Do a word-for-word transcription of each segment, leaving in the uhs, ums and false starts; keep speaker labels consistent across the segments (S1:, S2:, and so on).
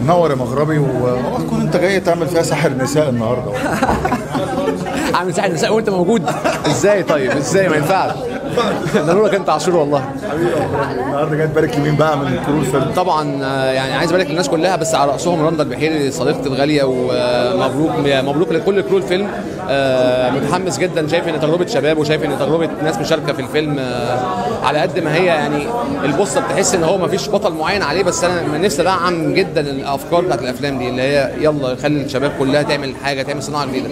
S1: منور يا مغربي، واوعى تكون انت جاي تعمل فيها ساحر نساء النهارده.
S2: عامل ساحر نساء وانت موجود؟ ازاي طيب؟ ازاي ما ينفعش؟ ده نورك انت عاشور والله.
S1: حبيبي النهارده جاي تبارك لمين بقى من كرو الفيلم؟
S2: طبعا يعني عايز ابارك للناس كلها، بس على راسهم رندا البحيري صديقتي الغاليه، ومبروك مبروك لكل كرو الفيلم. متحمس جدا، شايف ان تجربه شباب وشايف ان تجربه ناس مشاركه في الفيلم، على قد ما هي يعني البوستر بتحس ان هو ما فيش بطل معين عليه، بس انا نفسي ادعم جدا الافكار بتاعت الافلام دي اللي هي يلا خلي الشباب كلها تعمل حاجه، تعمل صناعه جديده.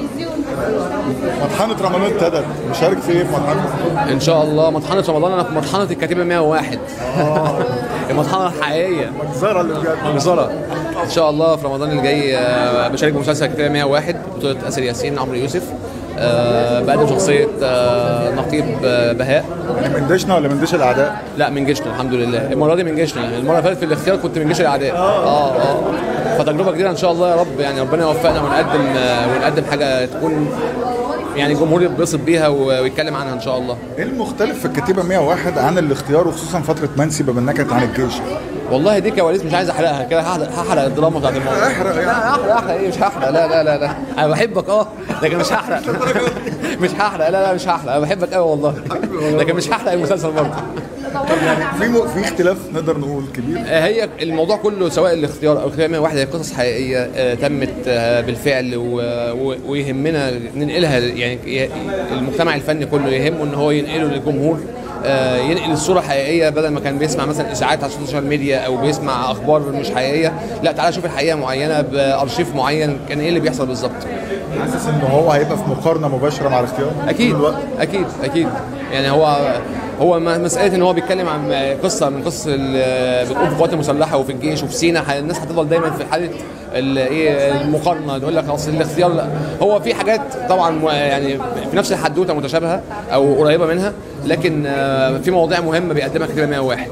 S1: مطحنه رمضان ابتدت، مشارك في ايه في مطحنه؟
S2: ان شاء الله مطحنه رمضان، انا في مطحنه الكتيبه مية وواحد. اه المطحنه الحقيقيه،
S1: مجزره اللي بجد
S2: مجزره. ان شاء الله في رمضان الجاي بشارك بمسلسل الكتيبه مية وواحد بطوله اسر ياسين عمرو يوسف. أه بقدم شخصيه أه نقيب أه بهاء.
S1: من جيشنا ولا من جيش الاعداء؟
S2: لا من جيشنا الحمد لله، المره دي من جيشنا، المره اللي فاتت في الاختيار كنت من جيش الاعداء. اه اه فتجربه جديده ان شاء الله يا رب، يعني ربنا يوفقنا ونقدم أه ونقدم حاجه تكون يعني الجمهور يتبسط بيها ويتكلم عنها ان شاء الله.
S1: ايه المختلف في الكتيبه مية وواحد عن الاختيار، وخصوصا فتره منسي بما انها كانت عن الجيش؟
S2: والله دي كواليس مش عايز احرقها كده، هحرق الدراما بتاعت الموضوع.
S1: احرق يعني.
S2: لا احرق احرق ايه؟ مش هحرق. لا لا لا لا انا بحبك اه لكن مش هحرق. مش هحرق. لا لا مش هحرق، انا بحبك قوي والله لكن مش هحرق المسلسل برضه.
S1: طب يعني في م... في اختلاف نقدر نقول كبير.
S2: هي الموضوع كله سواء الاختيار او الكتيبه مية وواحد هي قصص حقيقيه آه تمت آه بالفعل، و... و... ويهمنا ننقلها، يعني المجتمع الفني كله يهمه ان هو ينقله للجمهور، آه ينقل الصوره حقيقيه بدل ما كان بيسمع مثلا اشاعات على السوشيال ميديا او بيسمع اخبار مش حقيقيه. لا تعالى شوف الحقيقه معينه بارشيف معين كان ايه اللي بيحصل بالظبط.
S1: حاسس ان هو هيبقى في مقارنه مباشره مع الاختيار؟
S2: اكيد اكيد اكيد يعني هو هو مساله ان هو بيتكلم عن قصه من قصص بتقوم في القوات المسلحه وفي الجيش وفي سينا، الناس هتفضل دايما في حاله ايه المقارنه، تقول لك اصل الاختيار. لا هو في حاجات طبعا يعني في نفس الحدوته متشابهه او قريبه منها، لكن في مواضيع مهمه بيقدمها كتيبه مية وواحد.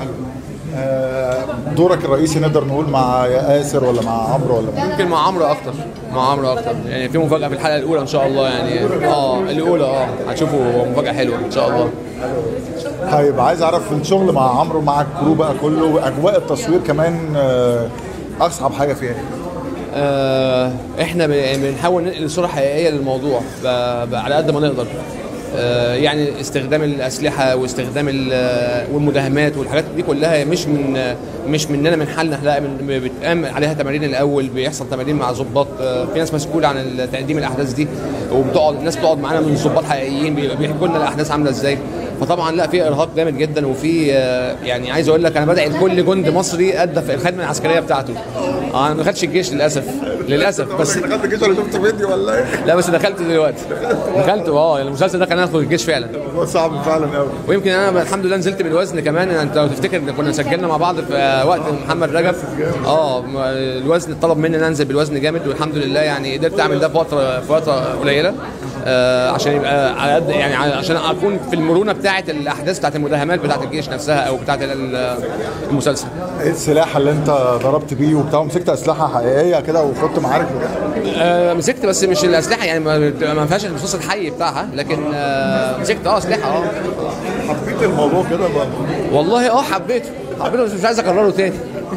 S1: دورك الرئيسي نقدر نقول مع ياسر ولا مع عمرو ولا
S2: ممكن مع عمرو اكتر؟ مع عمرو اكتر يعني في مفاجاه في الحلقه الاولى ان شاء الله، يعني اه الاولى اه هتشوفوا مفاجاه حلوه ان شاء الله.
S1: طيب عايز اعرف الشغل مع عمرو مع الكرو بقى كله واجواء التصوير كمان، اصعب حاجه فيها ايه؟
S2: آه احنا بنحاول ننقل صوره حقيقيه للموضوع على قد ما نقدر، يعني استخدام الاسلحه واستخدام والمداهمات والحاجات دي كلها مش من مش مننا من حالنا، لا بتقام عليها تمارين الاول، بيحصل تمارين مع ضباط، في ناس مسؤوله عن تقديم الاحداث دي، وبتقعد الناس بتقعد معانا من ضباط حقيقيين بيحكوا لنا الاحداث عامله ازاي. فطبعا لا في ارهاق جامد جدا، وفي يعني عايز اقول لك انا بدعي لكل جند مصري ادى في الخدمه العسكريه بتاعته. انا ما دخلتش الجيش للاسف للاسف بس
S1: دخلت الجيش ولا شفت فيديو ولا ايه؟
S2: لا بس دخلت دلوقتي دخلت اه المسلسل ده كان هدخل الجيش فعلا.
S1: الموضوع صعب فعلا قوي،
S2: ويمكن انا الحمد لله نزلت بالوزن كمان. انت لو تفتكر كنا سجلنا مع بعض في وقت محمد رجب، اه الوزن اتطلب مني ان انزل بالوزن جامد، والحمد لله يعني قدرت اعمل ده في فتره في فتره قليله، آه عشان يبقى على قد يعني عشان اكون في المرونه بتاعه الاحداث بتاعه المداهمات بتاعه الجيش نفسها او بتاعه المسلسل.
S1: ايه السلاح اللي انت ضربت بيه وبتاع؟ مسكت اسلحه حقيقيه كده وخدت معارك بجد؟
S2: آه مسكت بس مش الاسلحه يعني ما فيهاش الرصاص الحي بتاعها، لكن آه مسكت اه اسلحه. اه
S1: حبيت الموضوع كده بقى؟
S2: والله اه حبيته حبيته بس مش عايز اكرره تاني.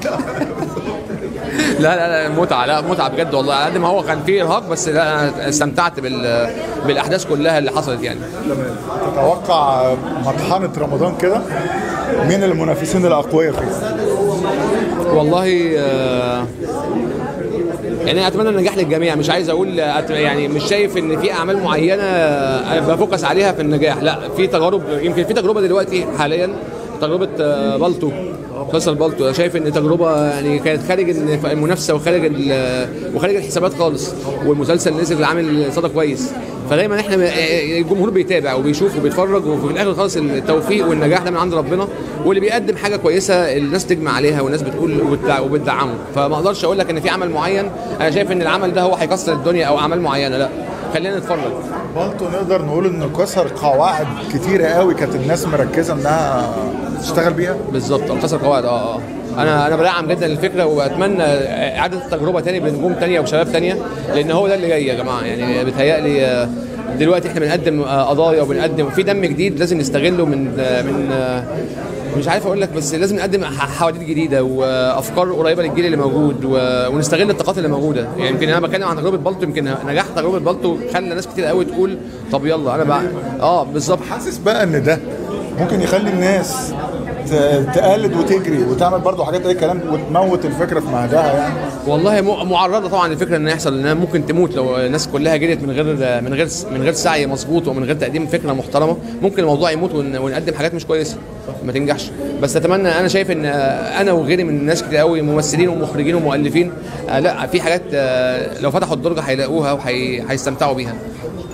S2: لا لا لا متعه، لا متعه بجد والله، على قد ما هو كان فيه ارهاق بس لا انا استمتعت بال بالاحداث كلها اللي حصلت يعني.
S1: تمام. تتوقع مطحنه رمضان كده مين المنافسين الاقوياء فيه؟
S2: والله آه يعني اتمنى النجاح للجميع، مش عايز اقول يعني مش شايف ان في اعمال معينه بفوكس عليها في النجاح، لا في تجارب. يمكن في تجربه دلوقتي حاليا تجربه بالطو، مسلسل بالطو، انا شايف ان تجربه يعني كانت خارج المنافسه وخارج وخارج الحسابات خالص، والمسلسل نزل عامل صدى كويس. فدايما احنا الجمهور بيتابع وبيشوف وبيتفرج، وفي الاخر خالص التوفيق والنجاح ده من عند ربنا، واللي بيقدم حاجه كويسه الناس تجمع عليها والناس بتقول وبتدعمه. فما اقدرش اقول لك ان في عمل معين انا شايف ان العمل ده هو هيكسر الدنيا او اعمال معينه، لا خلينا نتفرج.
S1: بالطو نقدر نقول انه كسر قواعد كتيره قوي كانت الناس مركزه انها تشتغل بيها.
S2: بالظبط كسر قواعد اه اه انا انا بدعم جدا الفكره، واتمنى اعاده التجربه تاني بنجوم تانيه وشباب تانيه، لان هو ده اللي جاي يا جماعه. يعني بيتهيألي دلوقتي احنا بنقدم قضايا وبنقدم في دم جديد لازم نستغله من من مش عارف اقول لك، بس لازم نقدم حواديت جديده وافكار قريبه للجيل اللي موجود و... ونستغل الطاقات اللي موجوده. يعني يمكن انا بتكلم عن تجربه بالطو، يمكن نجاح تجربه بالطو خلى ناس كتير قوي تقول طب يلا انا بقى اه بالظبط.
S1: حاسس بقى ان ده ممكن يخلي الناس ت- تقلد وتجري وتعمل برضو حاجات اي كلام وتموت الفكره في مهدها يعني.
S2: والله م- معرضه طبعا الفكره ان يحصل انها ممكن تموت لو الناس كلها جريت من غير من غير من غير سعي مظبوط ومن غير تقديم فكره محترمه. ممكن الموضوع يموت ون- ونقدم حاجات مش كويسه ما تنجحش. بس اتمنى، انا شايف ان انا وغيري من الناس كتير قوي ممثلين ومخرجين ومؤلفين، آه، لا في حاجات آه، لو فتحوا الدرج هيلاقوها وهيستمتعوا بيها.